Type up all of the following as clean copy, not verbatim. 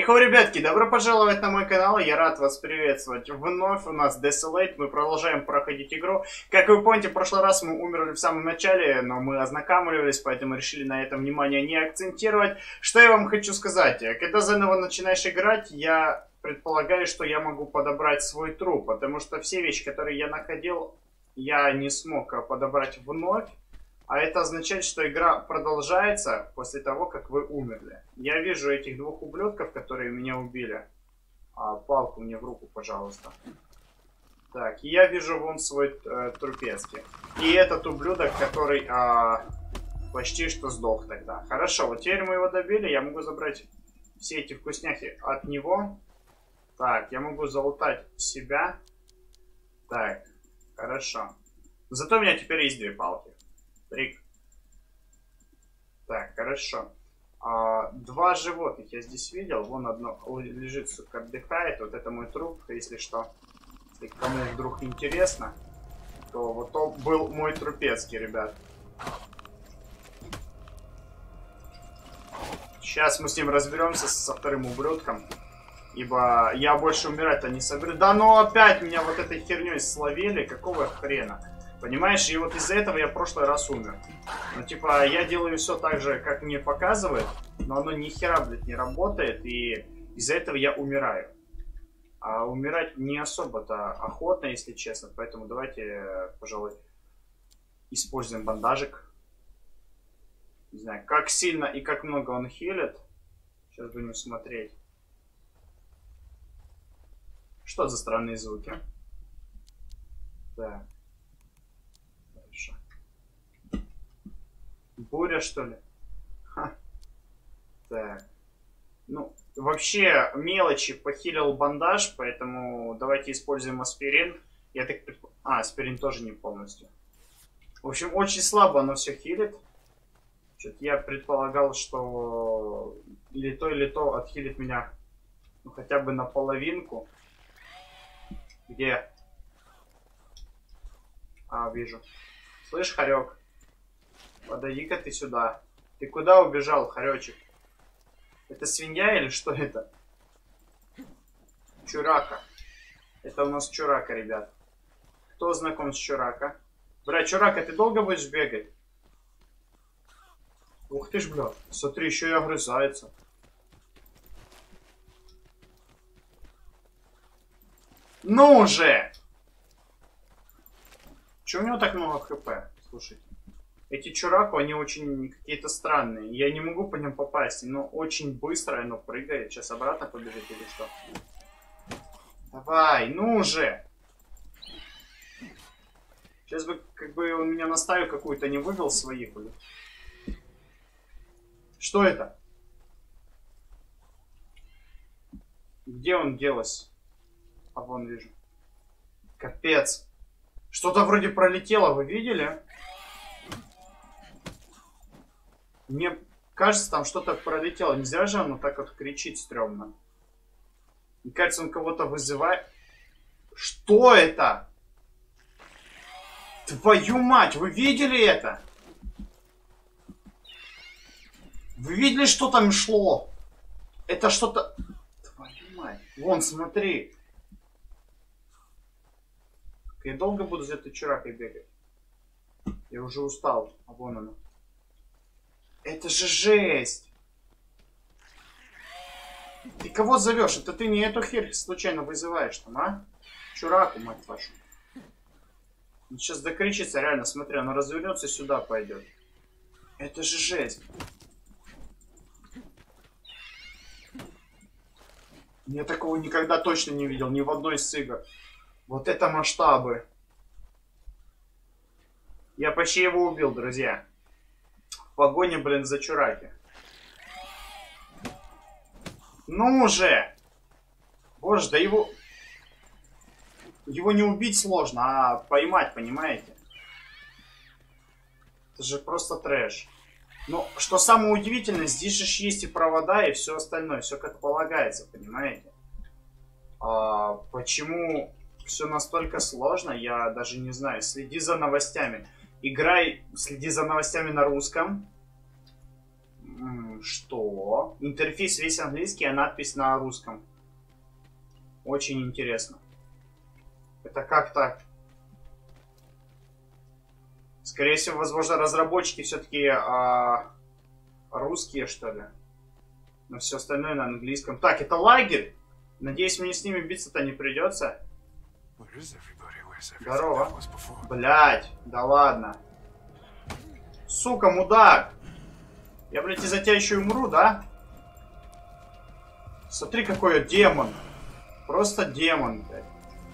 Хайхо, ребятки, добро пожаловать на мой канал, я рад вас приветствовать. Вновь у нас Desolate, мы продолжаем проходить игру. Как вы помните, в прошлый раз мы умерли в самом начале, но мы ознакомились, поэтому решили на этом внимание не акцентировать. Что я вам хочу сказать, когда заново начинаешь играть, я предполагаю, что я могу подобрать свой труп, потому что все вещи, которые я находил, я не смог подобрать вновь. А это означает, что игра продолжается после того, как вы умерли. Я вижу этих двух ублюдков, которые меня убили. Палку мне в руку, пожалуйста. Так, и я вижу вон свой трупецкий. И этот ублюдок, который почти что сдох тогда. Хорошо, вот теперь мы его добили. Я могу забрать все эти вкусняхи от него. Так, я могу залутать себя. Так, хорошо. Зато у меня теперь есть две палки. Так, хорошо. Два животных я здесь видел. Вон одно лежит, сука, отдыхает. Вот это мой труп, если что. Если кому вдруг интересно, то вот он был мой трупецкий, ребят. Сейчас мы с ним разберемся со вторым ублюдком. Ибо я больше умирать-то не соберу. Да ну опять меня вот этой херней словили. Какого хрена? Понимаешь, и вот из-за этого я в прошлый раз умер. Ну, типа, я делаю все так же, как мне показывает, но оно ни хера, блядь, не работает, и из-за этого я умираю. А умирать не особо-то охотно, если честно, поэтому давайте, пожалуй, используем бандажик. Не знаю, как сильно и как много он хилит. Сейчас будем смотреть. Что за странные звуки? Так. Буря, что ли? Ха. Так. Ну, вообще, мелочи похилил бандаж, поэтому давайте используем аспирин. Я так предполагаю... аспирин тоже не полностью. В общем, очень слабо оно все хилит. Что-то я предполагал, что или то отхилит меня, ну, хотя бы на половинку. Где? Вижу. Слышь, хорек? Подойди-ка ты сюда. Ты куда убежал, хоречек? Это свинья или что это? Чурака. Это у нас чурака, ребят. Кто знаком с чурака? Бля, чурака, ты долго будешь бегать? Ух ты ж, бля. Смотри, еще и огрызается. Ну уже! Че у него так много хп? Слушайте. Эти чураку, они очень какие-то странные. Я не могу по ним попасть. Но очень быстро оно прыгает. Сейчас обратно побежит или что? Давай, ну уже! Сейчас бы, как бы, он меня на стаю какую-то не вывел своих. Или... Что это? Где он делась? Вон вижу. Капец. Что-то вроде пролетело, вы видели? Мне кажется, там что-то пролетело. Не зря же оно так вот кричит стрёмно. Мне кажется, он кого-то вызывает. Что это? Твою мать, вы видели это? Вы видели, что там шло? Это что-то... Твою мать. Вон, смотри. Я долго буду за этой чуракой бегать? Я уже устал. А вон она. Это же жесть! Ты кого зовешь? Это ты не эту херь случайно вызываешь там, а? Чураку, мать вашу. Он сейчас докричится, реально, смотри, она развернется и сюда пойдет. Это же жесть. Я такого никогда точно не видел, ни в одной из игр. Вот это масштабы. Я почти его убил, друзья. В погоне, блин, за чураки. Ну уже! Боже, да его... Его не убить сложно, а поймать, понимаете? Это же просто трэш. Но, что самое удивительное, здесь же есть и провода, и все остальное. Все как полагается, понимаете? Почему все настолько сложно, я даже не знаю. Следи за новостями. Играй, следи за новостями на русском. Что? Интерфейс весь английский, а надпись на русском. Очень интересно. Это как так? Скорее всего, возможно, разработчики все-таки русские, что ли. Но все остальное на английском. Так, это лагерь. Надеюсь, мне с ними биться-то не придется. Здорово. Блять, да ладно. Сука, мудак. Я, блядь, из-за тебя еще и умру, да? Смотри, какой я демон. Просто демон, блядь.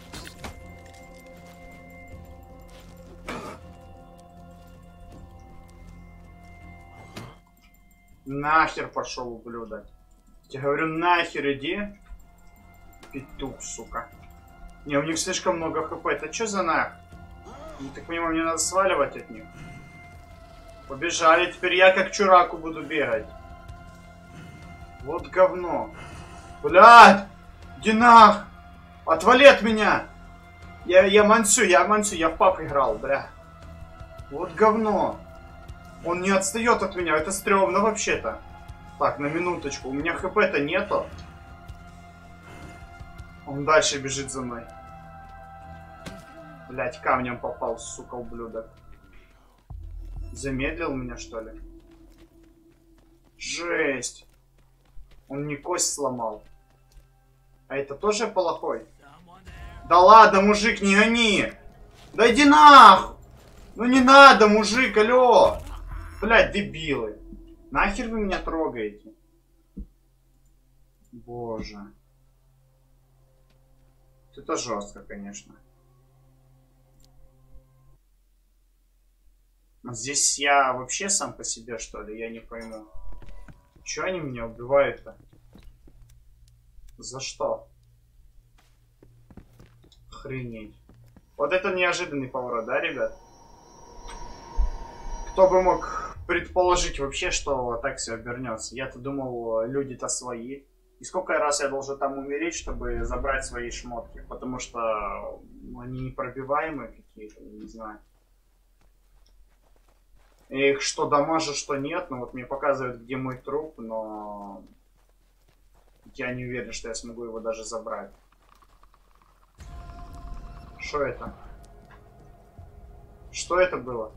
Нахер пошел, ублюдок. Я говорю, нахер иди. Петух, сука. Не, у них слишком много хп. Это что за нах? Я так понимаю, мне надо сваливать от них. Побежали. Теперь я как чураку буду бегать. Вот говно. Блядь! Иди нах! Отвали от меня! Я мансю, я в пап играл, бля. Вот говно. Он не отстает от меня, это стрёмно вообще-то. Так, на минуточку, у меня хп-то нету. Он дальше бежит за мной. Блять, камнем попал, сука, ублюдок. Замедлил меня, что ли? Жесть. Он мне кость сломал. А это тоже плохой? Да ладно, мужик, не гони. Да иди нахуй. Ну не надо, мужик, алло. Блядь, дебилы. Нахер вы меня трогаете? Боже. Это жестко, конечно. Здесь я вообще сам по себе, что ли? Я не пойму. Чё они меня убивают-то? За что? Охренеть. Вот это неожиданный поворот, да, ребят? Кто бы мог предположить вообще, что так все обернется? Я-то думал, люди-то свои. И сколько раз я должен там умереть, чтобы забрать свои шмотки? Потому что они непробиваемые какие-то, не знаю. Я их что дамажу, что нет. Ну вот мне показывают, где мой труп, но я не уверен, что я смогу его даже забрать. Что это? Что это было?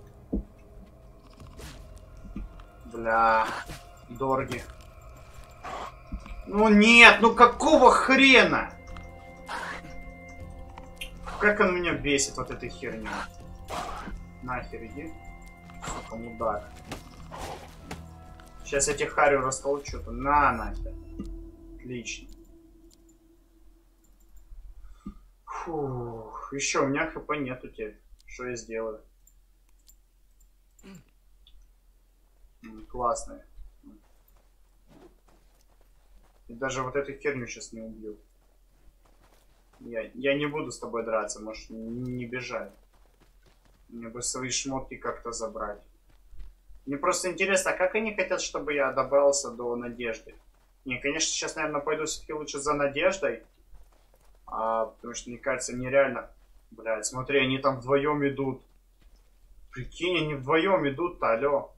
Бля, дорги. Ну нет, ну какого хрена? Как он меня бесит, вот этой херней. Нахер иди. Сука, мудак. Сейчас я тебе харю растолчу-то. На, нахер. Отлично. Фух. Еще у меня хп нету теперь. Что я сделаю? Классная. И даже вот эту херню сейчас не убью. Я не буду с тобой драться, можешь не бежать. Мне бы свои шмотки как-то забрать. Мне просто интересно, а как они хотят, чтобы я добрался до Надежды? Не, конечно, сейчас, наверное, пойду все-таки лучше за Надеждой. Потому что, мне кажется, нереально. Блядь, смотри, они там вдвоем идут. Прикинь, они вдвоем идут-то, алло.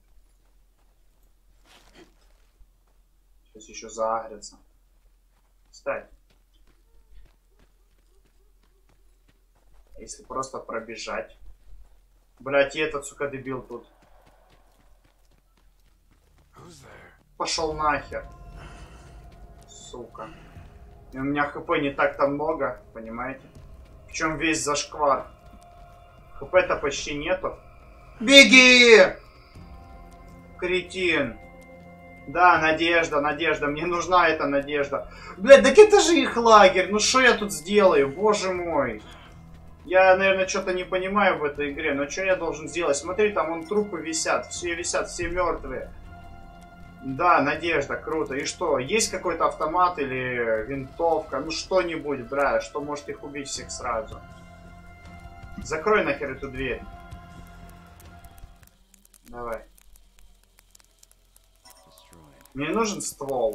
Сейчас еще заагрятся. Кстати. Если просто пробежать. Блять, и этот, сука, дебил тут. Пошел нахер. Сука. И у меня хп не так-то много, понимаете? В чем весь зашквар? Хп-то почти нету. Беги! Кретин. Да, Надежда, Надежда. Мне нужна эта Надежда. Блядь, так это же их лагерь. Ну что я тут сделаю? Боже мой. Я, наверное, что-то не понимаю в этой игре. Но что я должен сделать? Смотри, там вон трупы висят. Все висят, все мертвые. Да, Надежда, круто. И что? Есть какой-то автомат или винтовка? Ну что-нибудь, бля, что может их убить всех сразу. Закрой нахер эту дверь. Давай. Мне нужен ствол.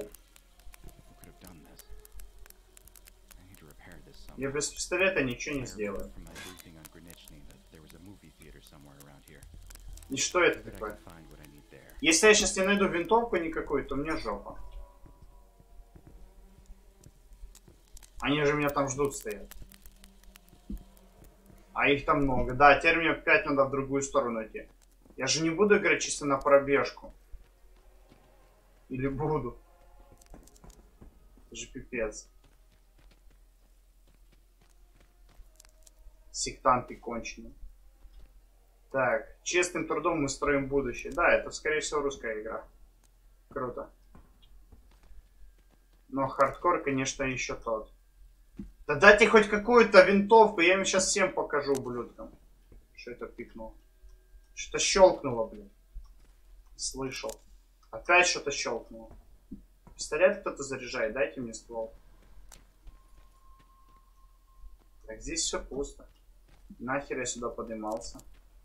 Я без пистолета ничего не сделаю. И что это такое? Если я сейчас не найду винтовку никакую, то мне жопа. Они же меня там ждут, стоят. А их там много. Да, теперь мне опять надо в другую сторону идти. Я же не буду играть чисто на пробежку. Или буду? Это же пипец. Сектанты конченые. Так, честным трудом мы строим будущее. Да, это, скорее всего, русская игра. Круто. Но хардкор, конечно, еще тот. Да дайте хоть какую-то винтовку, я им сейчас всем покажу, ублюдкам. Что это пикнуло? Что-то щелкнуло, блин. Слышал. Опять что-то щелкнуло. Пистолет кто-то заряжает, дайте мне ствол. Так, здесь все пусто. Нахер я сюда поднимался?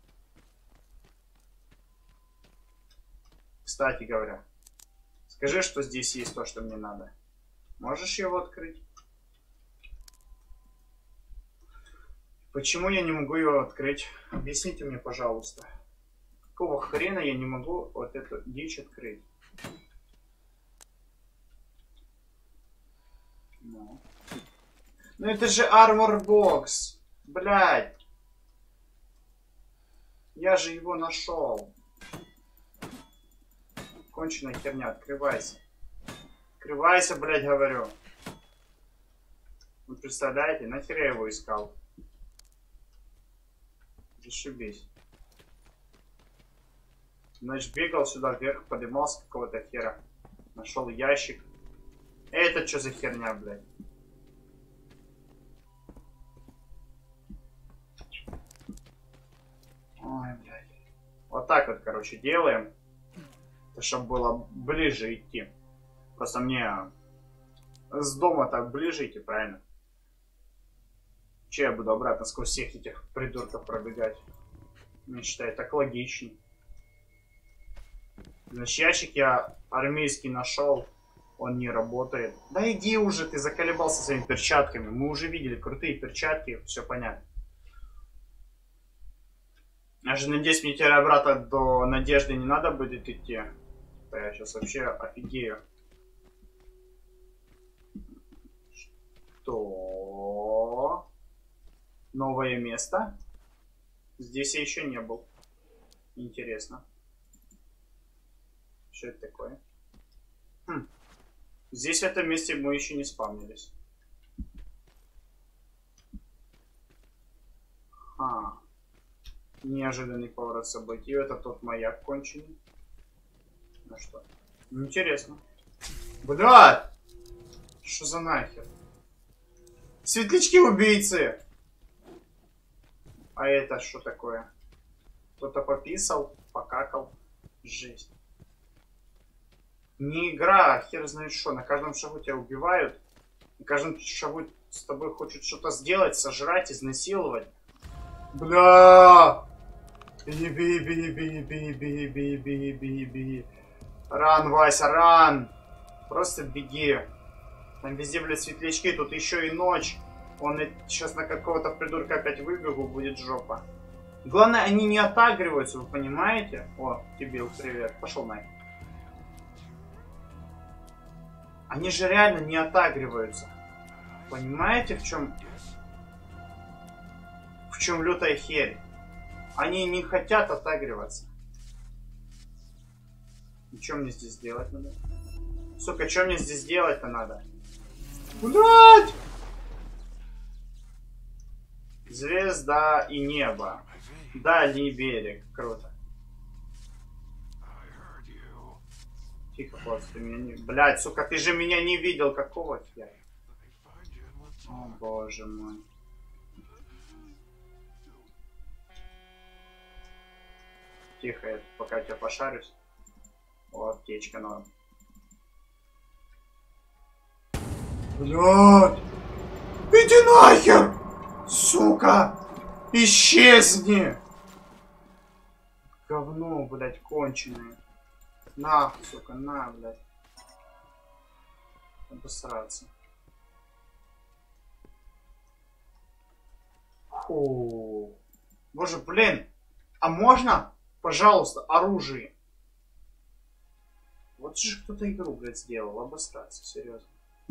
Кстати говоря, скажи, что здесь есть то, что мне надо. Можешь его открыть? Почему я не могу его открыть? Объясните мне, пожалуйста. Какого хрена я не могу вот эту дичь открыть? Ну это же Armor Box. Блядь. Я же его нашел. Конченая херня, открывайся. Открывайся, блядь, говорю. Вы представляете, нахер я его искал? Зашибись. Значит, бегал сюда вверх, поднимался какого-то хера. Нашел ящик. Это что за херня, блядь? Ой, блядь. Вот так вот, короче, делаем. Чтобы было ближе идти. Просто мне с дома так ближе идти, правильно? Че я буду обратно сквозь всех этих придурков пробегать? Я считаю, так логичней. Значит, ящик я армейский нашел. Он не работает. Да иди уже, ты заколебался своими перчатками. Мы уже видели крутые перчатки, все понятно. Я же надеюсь, мне теперь обратно до Надежды не надо будет идти. Да я сейчас вообще офигею. Что? Новое место? Здесь я еще не был. Интересно. Что это такое? Хм. Здесь в этом месте мы еще не спавнились. Ха. Неожиданный поворот событий. Это тот маяк конченый. Ну что? Интересно. Блядь! Что за нахер? Светлячки-убийцы! А это что такое? Кто-то пописал, покакал. Жесть. Не игра, а хер знает что. На каждом шагу тебя убивают. На каждом шагу с тобой хочет что-то сделать, сожрать, изнасиловать. Бля! Беги, беги, беги, беги, беги, беги, беги, беги, беги. Ран, Вася, ран! Просто беги. Там везде, блядь, светлячки, тут еще и ночь. Он сейчас на какого-то придурка опять выбегу, будет жопа. Главное, они не отагриваются, вы понимаете? О, тебе привет. Пошел нахер. Они же реально не отагриваются. Понимаете, в чем лютая херь? Они не хотят отагриваться. И что мне здесь делать надо? Сука, что мне здесь делать-то надо? Блять! Звезда и небо. Дальний берег. Круто. Тихо, просто ты меня не... Блядь, сука, ты же меня не видел. Какого хера? О, боже мой. Тихо, я пока тебя пошарюсь. О, аптечка норм. Блядь! Иди нахер! Сука! Исчезни! Говно, блядь, конченое. На, сука, на, блядь. Обосраться. Фу. Боже, блин. А можно, пожалуйста, оружие? Вот же кто-то игру, блядь, сделал. Обосраться, серьезно.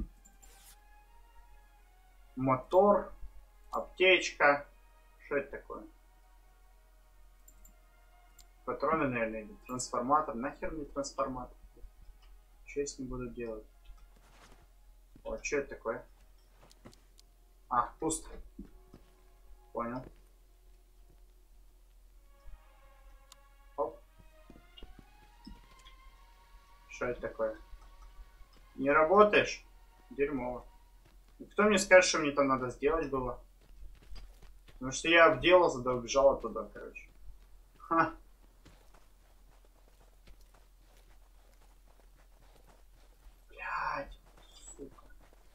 Мотор. Аптечка. Что это такое? Патроны, наверное, или трансформатор. Нахер мне трансформатор? Что я с ним буду делать? О, что это такое? А, пусто. Понял. Оп. Что это такое? Не работаешь? Дерьмово. И кто мне скажет, что мне там надо сделать было? Потому что я обделался, да убежал оттуда, короче. Ха. Блядь, сука.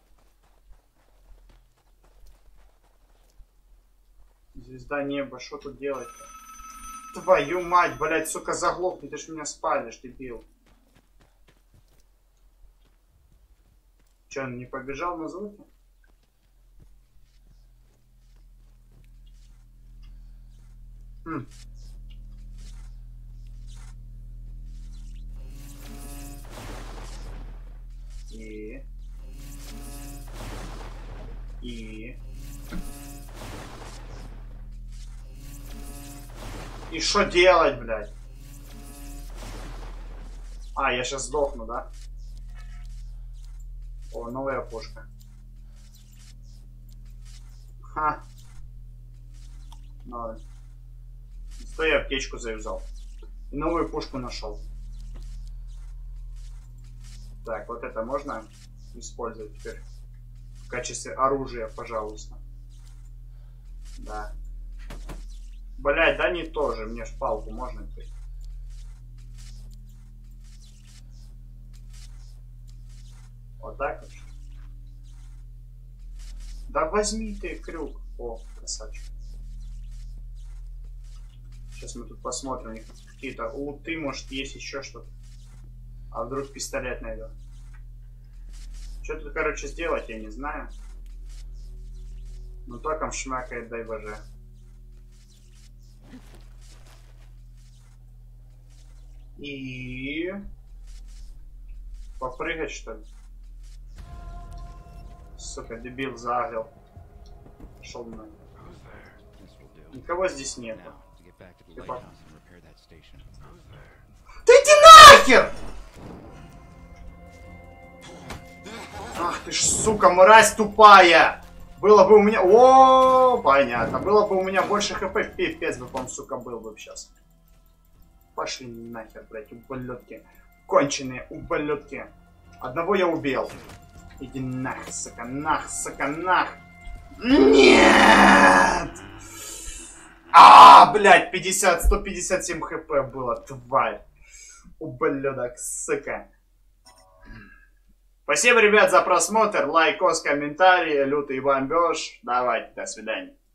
Звезда неба, что тут делать-то? Твою мать, блядь, сука, заглохни, ты ж меня спалишь, дебил. Че, он не побежал на звуки? И что делать, блядь? А, я сейчас сдохну, да? О, новая пушка. Ха. Новая. Стой, я аптечку заюзал. И новую пушку нашел. Так, вот это можно использовать теперь в качестве оружия, пожалуйста. Да. Блять, да не тоже. Мне ж палку можно теперь. Вот так вот. Да возьми ты крюк. О, красавчик. Сейчас мы тут посмотрим. У них какие-то луты, может, есть еще что-то. А вдруг пистолет найду. Что тут, короче, сделать, я не знаю. Ну током шмякает, дай боже. И... попрыгать, что ли? Сука, дебил загрел. Шел мной. Никого здесь нет. Типа... Да иди нахер! Ах ты ж, сука, мразь тупая! Было бы у меня... О, понятно. Было бы у меня больше хп, пипец бы, по-моему, сука, был бы сейчас. Пошли нахер, блядь, ублюдки. Конченые ублюдки. Одного я убил. Иди нах, сука, нах, сука, нах. Нет! А, блядь, 50, 157 хп было, тварь. Ублюдок, сука. Спасибо, ребят, за просмотр. Лайкос, комментарий, лютый бомбеж. Давайте, до свидания.